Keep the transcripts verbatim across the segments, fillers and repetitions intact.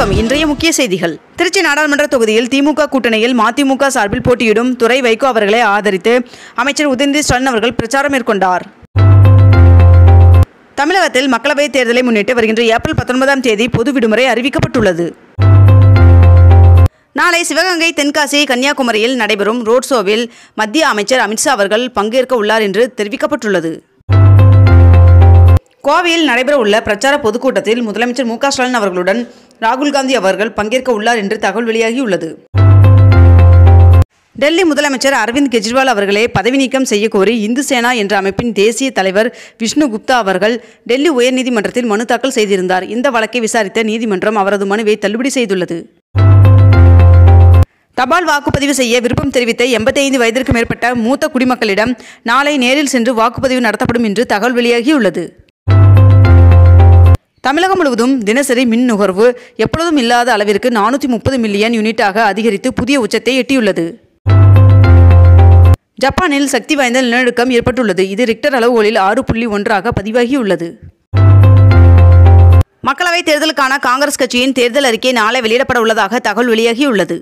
வணக்கம். இன்றைய முக்கிய செய்திகள். திருச்சி நாடாளுமன்ற தொகுதியில் திமுக கூட்டணியில் மதிமுக சார்பில் போட்டியிடும் துரை வைகோ அவர்களை ஆதரித்து அமைச்சர் உதயநிதி ஸ்டாலின் அவர்கள் பிரச்சாரம் மேற்கொண்டார். தமிழகத்தில் மக்களவைத் தேர்தலை முன்னிட்டு வருகின்ற ஏப்ரல் பத்தொன்பதாம் தேதி பொது விடுமுறை அறிவிக்கப்பட்டுள்ளது. நாளை சிவகங்கை, தென்காசி, கன்னியாகுமரியில் நடைபெறும் ரோட் ஷோவில் மத்திய அமைச்சர் அமித்ஷா அவர்கள் பங்கேற்க உள்ளார் என்று தெரிவிக்கப்பட்டுள்ளது. கோவையில் நடைபெறவுள்ள பிரச்சார பொதுக்கூட்டத்தில் முதலமைச்சர் மு க ஸ்டாலின் அவர்களுடன் ராகுல் காந்தி அவர்கள் பங்கேற்க உள்ளார் என்று தகவல் வெளியாகியுள்ளது. டெல்லி முதலமைச்சர் அரவிந்த் கெஜ்ரிவால் அவர்களை பதவி நீக்கம் செய்யக்கோரி இந்து சேனா என்ற அமைப்பின் தேசிய தலைவர் விஷ்ணு குப்தா அவர்கள் டெல்லி உயர்நீதிமன்றத்தில் மனு தாக்கல் செய்திருந்தார். இந்த வழக்கை விசாரித்த நீதிமன்றம் அவரது மனுவை தள்ளுபடி செய்துள்ளது. தபால் வாக்குப்பதிவு செய்ய விருப்பம் தெரிவித்த எண்பத்தி ஐந்து வயதிற்கு மேற்பட்ட மூத்த குடிமக்களிடம் நாளை நேரில் சென்று வாக்குப்பதிவு நடத்தப்படும் என்று தகவல் வெளியாகியுள்ளது. தமிழகம் முழுவதும் தினசரி மின் நுகர்வு எப்பொழுதும் இல்லாத அளவிற்கு நானூற்றி முப்பது மில்லியன் யூனிட்டாக அதிகரித்து புதிய உச்சத்தை எட்டியுள்ளது. ஜப்பானில் சக்தி வாய்ந்த நிலநடுக்கம் ஏற்பட்டுள்ளது. இது ரிக்டர் அளவுகோலில் ஆறு புள்ளி ஒன்றாக பதிவாகியுள்ளது. மக்களவைத் தேர்தலுக்கான காங்கிரஸ் கட்சியின் தேர்தல் அறிக்கை நாளை வெளியிடப்பட உள்ளதாக தகவல் வெளியாகியுள்ளது.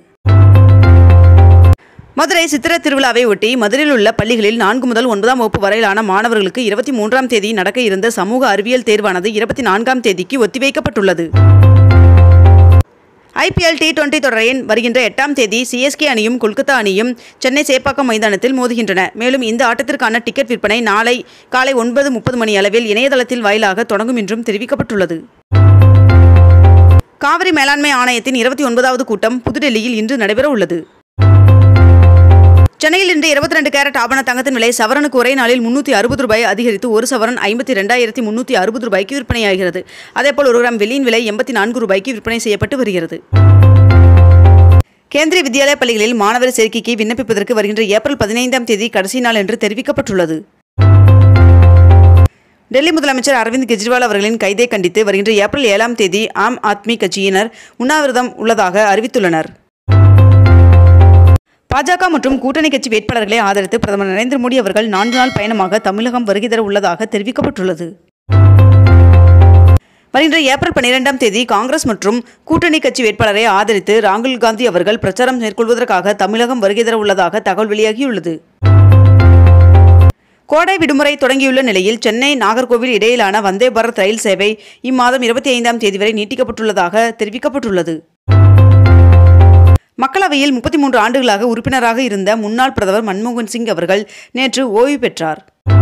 மதுரை சித்திர திருவிழாவை ஒட்டி மதுரையில் உள்ள பள்ளிகளில் நான்கு முதல் ஒன்பதாம் வகுப்பு வரையிலான மாணவர்களுக்கு இருபத்தி மூன்றாம் தேதி நடக்க இருந்த சமூக அறிவியல் தேர்வானது இருபத்தி நான்காம் தேதிக்கு ஒத்திவைக்கப்பட்டுள்ளது. I P L T twenty தொடரின் வருகின்ற எட்டாம் தேதி சி எஸ் கே அணியும் கொல்கத்தா அணியும் சென்னை சேப்பாக்கம் மைதானத்தில் மோதுகின்றன. மேலும் இந்த ஆட்டத்திற்கான டிக்கெட் விற்பனை நாளை காலை ஒன்பது முப்பது மணி அளவில் இணையதளத்தில் வாயிலாக தொடங்கும் என்றும் தெரிவிக்கப்பட்டுள்ளது. காவிரி மேலாண்மை ஆணையத்தின் இருபத்தி ஒன்பதாவது கூட்டம் புதுடெல்லியில் இன்று நடைபெற உள்ளது. சென்னையில் இன்று இருபத்தி ரெண்டு கேரட் ஆபண தங்கத்தின் விலை சவரனுக்கு ஒரே நாளில் முன்னூற்றி அறுபது ரூபாய் அதிகரித்து ஒரு சவரன் ஐம்பத்தி ரெண்டாயிரத்தி முன்னூற்றி அறுபது ரூபாய்க்கு விற்பனையாகிறது. அதேபோல் ஒரு கிராம் வெள்ளியின் விலை எண்பத்தி நான்கு ரூபாய்க்கு விற்பனை செய்யப்பட்டு வருகிறது. கேந்திரிய வித்யாலய பள்ளிகளில் மாணவர் சேர்க்கைக்கு விண்ணப்பிப்பதற்கு வருகின்ற ஏப்ரல் பதினைந்தாம் தேதி கடைசி நாள் என்று தெரிவிக்கப்பட்டுள்ளது. டெல்லி முதலமைச்சர் அரவிந்த் கெஜ்ரிவால் அவர்களின் கைதை கண்டித்து வருகின்ற ஏப்ரல் ஏழாம் தேதி ஆம் ஆத்மி கட்சியினர் உண்ணாவிரதம் உள்ளதாக அறிவித்துள்ளனர். பாஜக மற்றும் கூட்டணி கட்சி வேட்பாளர்களை ஆதரித்து பிரதமர் நரேந்திர மோடி அவர்கள் நான்கு நாள் பயணமாக தமிழகம் வருகை தர உள்ளதாக தெரிவிக்கப்பட்டுள்ளது. வருகின்ற ஏப்ரல் பன்னிரெண்டாம் தேதி காங்கிரஸ் மற்றும் கூட்டணி கட்சி வேட்பாளரை ஆதரித்து ராகுல் காந்தி அவர்கள் பிரச்சாரம் மேற்கொள்வதற்காக தமிழகம் வருகை தர உள்ளதாக தகவல் வெளியாகியுள்ளது. கோடை விடுமுறை தொடங்கியுள்ள நிலையில் சென்னை நாகர்கோவில் இடையிலான வந்தே பாரத் ரயில் சேவை இம்மாதம் இருபத்தி ஐந்தாம் தேதி வரை நீட்டிக்கப்பட்டுள்ளதாக தெரிவிக்கப்பட்டுள்ளது. மக்களவையில் முப்பத்தி மூன்று ஆண்டுகளாக உறுப்பினராக இருந்த முன்னாள் பிரதமர் மன்மோகன் சிங் அவர்கள் நேற்று ஓய்வு பெற்றார்.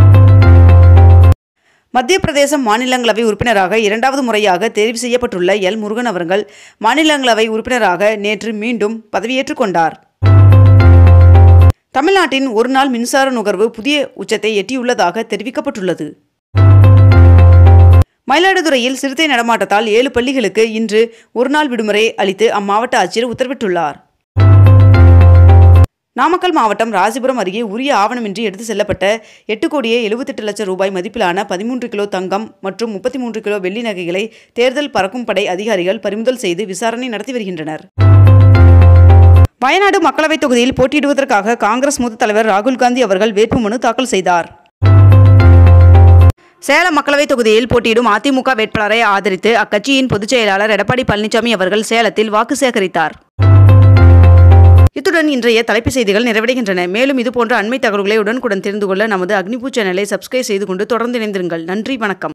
மத்திய பிரதேசம் மாநிலங்களவை உறுப்பினராக இரண்டாவது முறையாக தேர்வு செய்யப்பட்டுள்ள எல் முருகன் அவர்கள் மாநிலங்களவை உறுப்பினராக நேற்று மீண்டும் பதவியேற்றுக் கொண்டார். தமிழ்நாட்டின் ஒரு நாள் மின்சார நுகர்வு புதிய உச்சத்தை எட்டியுள்ளதாக தெரிவிக்கப்பட்டுள்ளது. மயிலாடுதுறையில் சிறுத்தை நடமாட்டத்தால் ஏழு பள்ளிகளுக்கு இன்று ஒரு நாள் விடுமுறை அளித்து அம்மாவட்ட ஆட்சியர் உத்தரவிட்டுள்ளார். நாமக்கல் மாவட்டம் ராசிபுரம் அருகே உரிய ஆவணமின்றி எடுத்து செல்லப்பட்ட எட்டு கோடியே எழுபத்தெட்டு லட்சம் ரூபாய் மதிப்பிலான பதிமூன்று கிலோ தங்கம் மற்றும் முப்பத்தி மூன்று கிலோ வெள்ளி நகைகளை தேர்தல் பறக்கும் படை அதிகாரிகள் பறிமுதல் செய்து விசாரணை நடத்தி வருகின்றனர். வயநாடு மக்களவைத் தொகுதியில் போட்டியிடுவதற்காக காங்கிரஸ் மூத்த தலைவர் ராகுல் காந்தி அவர்கள் வேட்புமனு தாக்கல் செய்தார். சேலம் மக்களவைத் தொகுதியில் போட்டியிடும் அதிமுக வேட்பாளரை ஆதரித்து அக்கட்சியின் பொதுச் செயலாளர் எடப்பாடி பழனிசாமி அவர்கள் சேலத்தில் வாக்கு சேகரித்தார். இத்துடன் இன்றைய தலைப்புச் செய்திகள் நிறைவடைகின்றன. மேலும் இதுபோன்ற அண்மை தகவல்களை உடனுக்குடன் தெரிந்து கொள்ள நமது அக்னிபூ சேனலை சப்ஸ்கிரைப் செய்து கொண்டு தொடர்ந்து இணைந்திருங்கள். நன்றி, வணக்கம்.